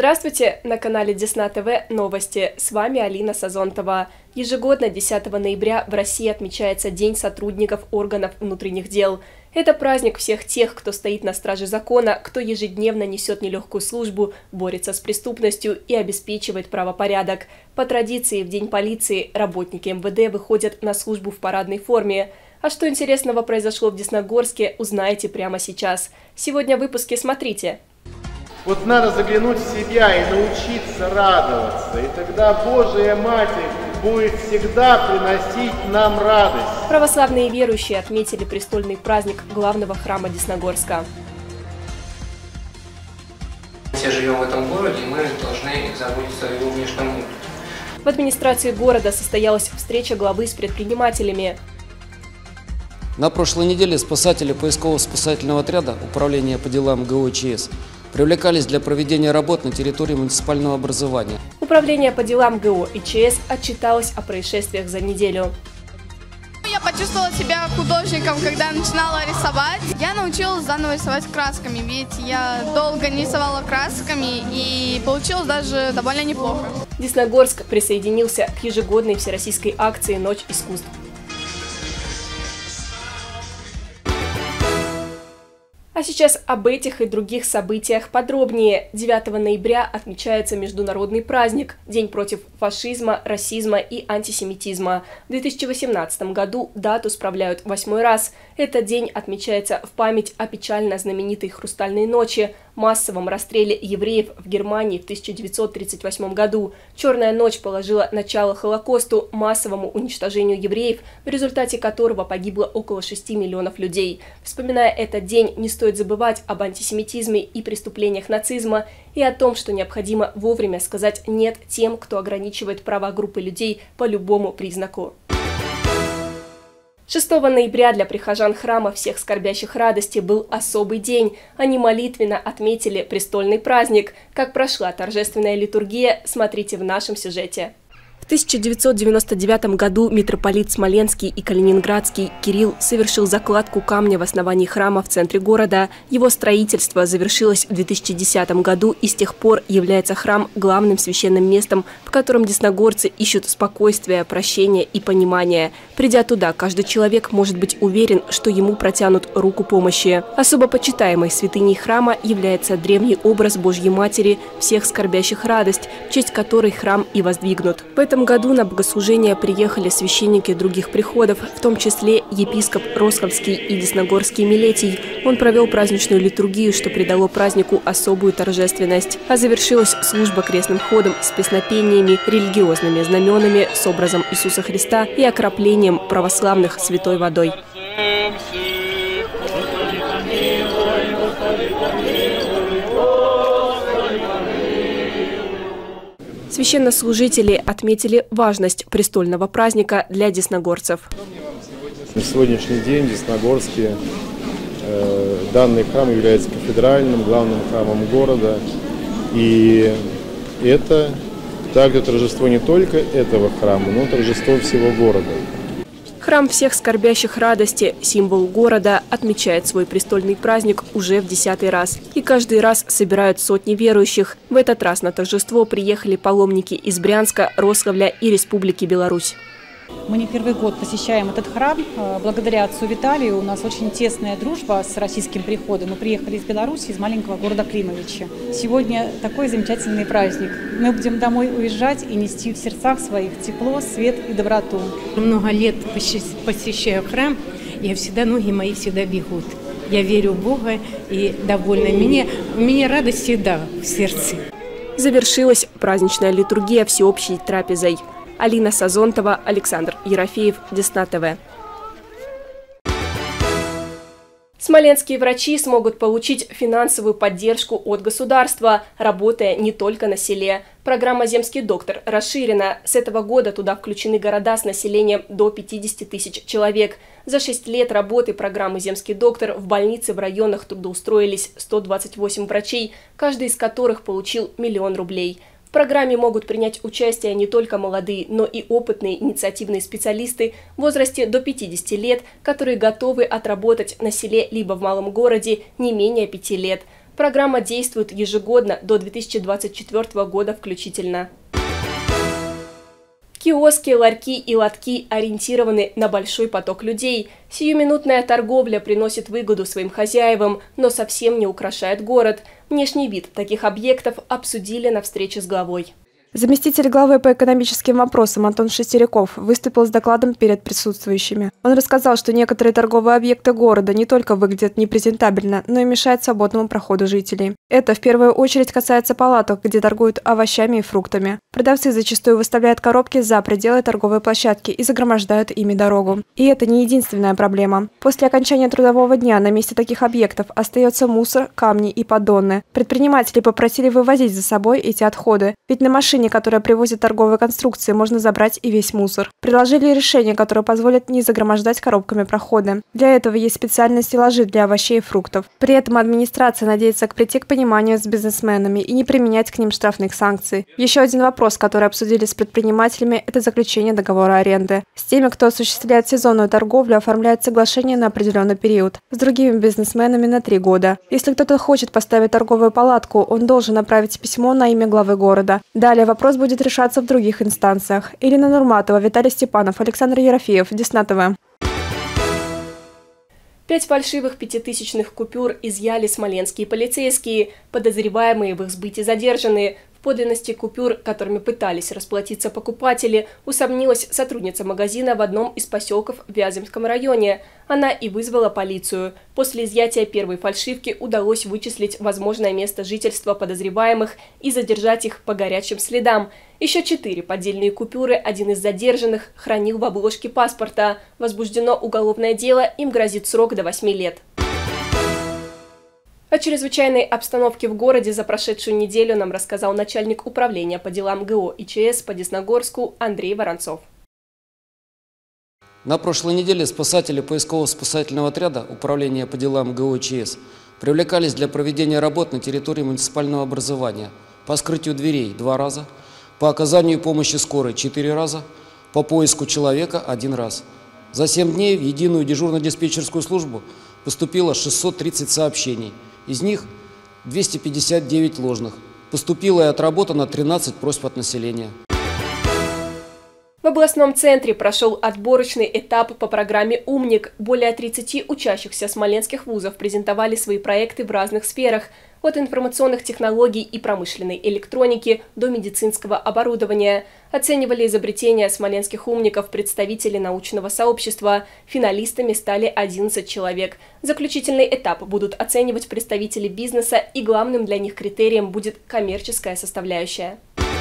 Здравствуйте! На канале Десна ТВ новости. С вами Алина Сазонтова. Ежегодно 10 ноября в России отмечается День сотрудников органов внутренних дел. Это праздник всех тех, кто стоит на страже закона, кто ежедневно несет нелегкую службу, борется с преступностью и обеспечивает правопорядок. По традиции, в День полиции работники МВД выходят на службу в парадной форме. А что интересного произошло в Десногорске, узнаете прямо сейчас. Сегодня в выпуске смотрите. Вот надо заглянуть в себя и научиться радоваться, и тогда Божия Матерь будет всегда приносить нам радость. Православные верующие отметили престольный праздник главного храма Десногорска. Все живем в этом городе, и мы должны заботиться о его внешнем мире. В администрации города состоялась встреча главы с предпринимателями. На прошлой неделе спасатели поисково-спасательного отряда Управления по делам ГО и ЧС привлекались для проведения работ на территории муниципального образования. Управление по делам ГО и ЧС отчиталось о происшествиях за неделю. Я почувствовала себя художником, когда начинала рисовать. Я научилась заново рисовать красками, ведь я долго не рисовала красками и получилось даже довольно неплохо. Десногорск присоединился к ежегодной всероссийской акции «Ночь искусств». А сейчас об этих и других событиях подробнее. 9 ноября отмечается международный праздник – День против фашизма, расизма и антисемитизма. В 2018 году дату справляют 8-й раз. Этот день отмечается в память о печально знаменитой «Хрустальной ночи», массовом расстреле евреев в Германии в 1938 году. «Черная ночь» положила начало Холокосту, массовому уничтожению евреев, в результате которого погибло около 6 миллионов людей. Вспоминая этот день, не стоит забывать об антисемитизме и преступлениях нацизма и о том, что необходимо вовремя сказать «нет» тем, кто ограничивает права группы людей по любому признаку. 6 ноября для прихожан храма всех скорбящих радости был особый день. Они молитвенно отметили престольный праздник. Как прошла торжественная литургия, смотрите в нашем сюжете. В 1999 году митрополит Смоленский и Калининградский Кирилл совершил закладку камня в основании храма в центре города. Его строительство завершилось в 2010 году, и с тех пор является храм главным священным местом, в котором десногорцы ищут спокойствия, прощения и понимания. Придя туда, каждый человек может быть уверен, что ему протянут руку помощи. Особо почитаемой святыней храма является древний образ Божьей Матери всех скорбящих радость, в честь которой храм и воздвигнут. В этом году на богослужение приехали священники других приходов, в том числе епископ Росховский и Десногорский Милетий. Он провел праздничную литургию, что придало празднику особую торжественность. А завершилась служба крестным ходом с песнопениями, религиозными знаменами с образом Иисуса Христа и окроплением православных святой водой. Священнослужители отметили важность престольного праздника для десногорцев. На сегодняшний день в Десногорске данный храм является кафедральным, главным храмом города. И это также торжество не только этого храма, но торжество всего города. Храм всех скорбящих радости, символ города, отмечает свой престольный праздник уже в 10-й раз. И каждый раз собирают сотни верующих. В этот раз на торжество приехали паломники из Брянска, Рославля и Республики Беларусь. Мы не первый год посещаем этот храм. Благодаря отцу Виталию у нас очень тесная дружба с российским приходом. Мы приехали из Беларуси, из маленького города Климовича. Сегодня такой замечательный праздник. Мы будем домой уезжать и нести в сердцах своих тепло, свет и доброту. Много лет посещаю храм, и всегда ноги мои всегда бегут. Я верю в Бога и довольна. У меня радость всегда в сердце. Завершилась праздничная литургия всеобщей трапезой. Алина Сазонтова, Александр Ерофеев, Десна ТВ. Смоленские врачи смогут получить финансовую поддержку от государства, работая не только на селе. Программа «Земский доктор» расширена. С этого года туда включены города с населением до 50 тысяч человек. За 6 лет работы программы «Земский доктор» в больнице в районах трудоустроились 128 врачей, каждый из которых получил 1 миллион рублей. В программе могут принять участие не только молодые, но и опытные инициативные специалисты в возрасте до 50 лет, которые готовы отработать на селе либо в малом городе не менее 5 лет. Программа действует ежегодно до 2024 года включительно. Киоски, ларьки и лотки ориентированы на большой поток людей. Сиюминутная торговля приносит выгоду своим хозяевам, но совсем не украшает город. Внешний вид таких объектов обсудили на встрече с главой. Заместитель главы по экономическим вопросам Антон Шестеряков выступил с докладом перед присутствующими. Он рассказал, что некоторые торговые объекты города не только выглядят непрезентабельно, но и мешают свободному проходу жителей. Это в первую очередь касается палаток, где торгуют овощами и фруктами. Продавцы зачастую выставляют коробки за пределы торговой площадки и загромождают ими дорогу. И это не единственная проблема. После окончания трудового дня на месте таких объектов остается мусор, камни и поддоны. Предприниматели попросили вывозить за собой эти отходы, ведь на машине, которая привозит торговые конструкции, можно забрать и весь мусор. Предложили решение, которое позволит не загромождать коробками проходы. Для этого есть специальные стеллажи для овощей и фруктов. При этом администрация надеется прийти к пониманию с бизнесменами и не применять к ним штрафных санкций. Еще один вопрос, который обсудили с предпринимателями, это заключение договора аренды. С теми, кто осуществляет сезонную торговлю, оформляет соглашение на определенный период. С другими бизнесменами на 3 года. Если кто-то хочет поставить торговую палатку, он должен направить письмо на имя главы города. Далее вопрос будет решаться в других инстанциях. Ирина Нурматова, Виталий Степанов, Александр Ерофеев, Десна ТВ. 5 фальшивых 5000-ных купюр изъяли смоленские полицейские. Подозреваемые в их сбытии задержаны. В подлинности купюр, которыми пытались расплатиться покупатели, усомнилась сотрудница магазина в одном из поселков в Вяземском районе. Она и вызвала полицию. После изъятия первой фальшивки удалось вычислить возможное место жительства подозреваемых и задержать их по горячим следам. Еще 4 поддельные купюры один из задержанных хранил в обложке паспорта. Возбуждено уголовное дело, им грозит срок до 8 лет. О чрезвычайной обстановке в городе за прошедшую неделю нам рассказал начальник управления по делам ГО и ЧС по Десногорску Андрей Воронцов. На прошлой неделе спасатели поисково-спасательного отряда Управления по делам ГО и ЧС привлекались для проведения работ на территории муниципального образования по вскрытию дверей 2 раза, по оказанию помощи скорой 4 раза, по поиску человека 1 раз. За 7 дней в единую дежурно-диспетчерскую службу поступило 630 сообщений. Из них 259 ложных. Поступило и отработано 13 просьб от населения. В областном центре прошел отборочный этап по программе «Умник». Более 30 учащихся смоленских вузов презентовали свои проекты в разных сферах – от информационных технологий и промышленной электроники до медицинского оборудования. Оценивали изобретения смоленских умников представители научного сообщества. Финалистами стали 11 человек. Заключительный этап будут оценивать представители бизнеса, и главным для них критерием будет коммерческая составляющая.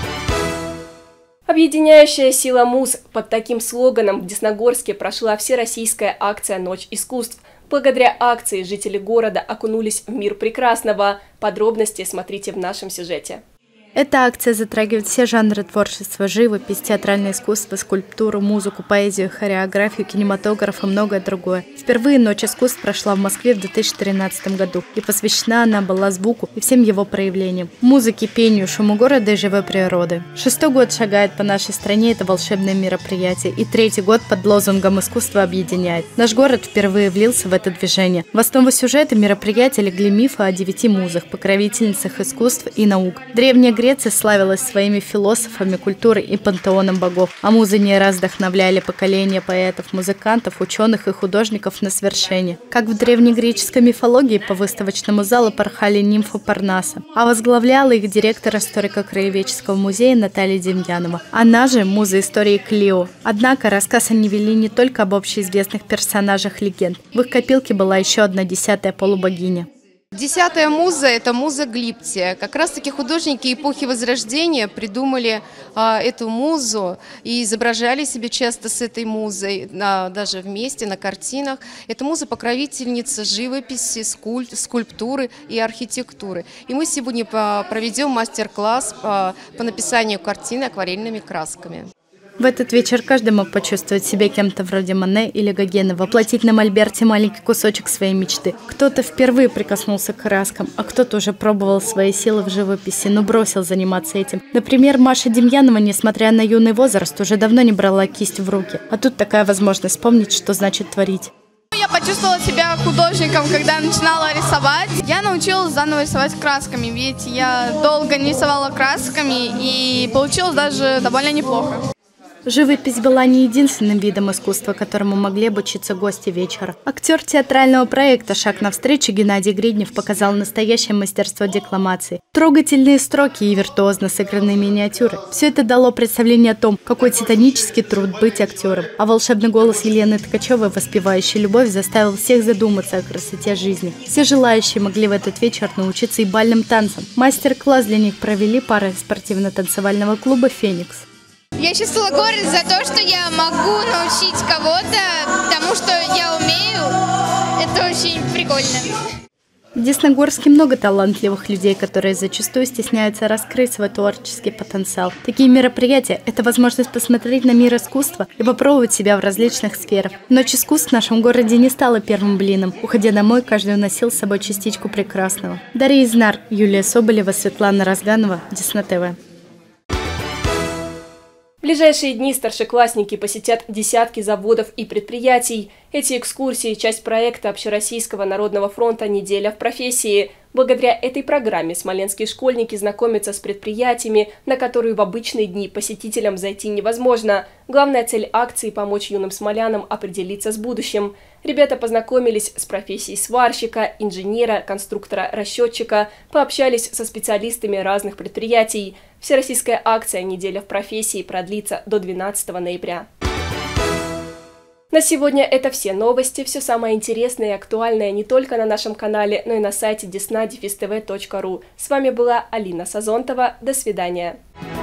Объединяющая сила МУЗ. Под таким слоганом в Десногорске прошла всероссийская акция «Ночь искусств». Благодаря акции жители города окунулись в мир прекрасного. Подробности смотрите в нашем сюжете. Эта акция затрагивает все жанры творчества: живопись, театральное искусство, скульптуру, музыку, поэзию, хореографию, кинематограф и многое другое. Впервые «Ночь искусств» прошла в Москве в 2013 году, и посвящена она была звуку и всем его проявлениям – музыке, пению, шуму города и живой природы. 6-й год шагает по нашей стране это волшебное мероприятие, и 3-й год под лозунгом «Искусство объединяет». Наш город впервые влился в это движение. В основу сюжета мероприятия легли мифы о 9 музах, покровительницах искусств и наук. Древняя Греция славилась своими философами, культурой и пантеоном богов, а музы не раз вдохновляли поколения поэтов, музыкантов, ученых и художников на свершение. Как в древнегреческой мифологии по выставочному залу порхали нимфы Парнаса, а возглавляла их директор историко-краеведческого музея Наталья Демьянова. Она же муза истории Клио. Однако рассказ они вели не только об общеизвестных персонажах легенд. В их копилке была еще одна 10-я полубогиня. 10-я муза – это муза Глиптия. Как раз-таки художники эпохи Возрождения придумали эту музу и изображали себя часто с этой музой, даже вместе на картинах. Это муза покровительница живописи, скульптуры и архитектуры. И мы сегодня проведем мастер-класс по написанию картины акварельными красками. В этот вечер каждый мог почувствовать себя кем-то вроде Мане или Гогена, воплотить на мольберте маленький кусочек своей мечты. Кто-то впервые прикоснулся к краскам, а кто-то уже пробовал свои силы в живописи, но бросил заниматься этим. Например, Маша Демьянова, несмотря на юный возраст, уже давно не брала кисть в руки. А тут такая возможность вспомнить, что значит творить. Я почувствовала себя художником, когда начинала рисовать. Я научилась заново рисовать красками, ведь я долго не рисовала красками и получилось даже довольно неплохо. Живопись была не единственным видом искусства, которому могли обучиться гости вечера. Актер театрального проекта «Шаг навстречу» Геннадий Гриднев показал настоящее мастерство декламации. Трогательные строки и виртуозно сыгранные миниатюры. Все это дало представление о том, какой титанический труд быть актером. А волшебный голос Елены Ткачевой, воспевающий любовь, заставил всех задуматься о красоте жизни. Все желающие могли в этот вечер научиться и бальным танцам. Мастер-класс для них провели пары спортивно-танцевального клуба «Феникс». Я чувствовала гордость за то, что я могу научить кого-то тому, что я умею. Это очень прикольно. В Десногорске много талантливых людей, которые зачастую стесняются раскрыть свой творческий потенциал. Такие мероприятия – это возможность посмотреть на мир искусства и попробовать себя в различных сферах. Ночь искусств в нашем городе не стала первым блином. Уходя домой, каждый уносил с собой частичку прекрасного. Дарья Изнар, Юлия Соболева, Светлана Разганова, Десна ТВ. В ближайшие дни старшеклассники посетят десятки заводов и предприятий. Эти экскурсии – часть проекта Общероссийского народного фронта «Неделя в профессии». Благодаря этой программе смоленские школьники знакомятся с предприятиями, на которые в обычные дни посетителям зайти невозможно. Главная цель акции – помочь юным смолянам определиться с будущим. Ребята познакомились с профессией сварщика, инженера, конструктора, расчетчика, пообщались со специалистами разных предприятий. Всероссийская акция «Неделя в профессии» продлится до 12 ноября. На сегодня это все новости. Все самое интересное и актуальное не только на нашем канале, но и на сайте desna-tv.ru. С вами была Алина Сазонтова. До свидания.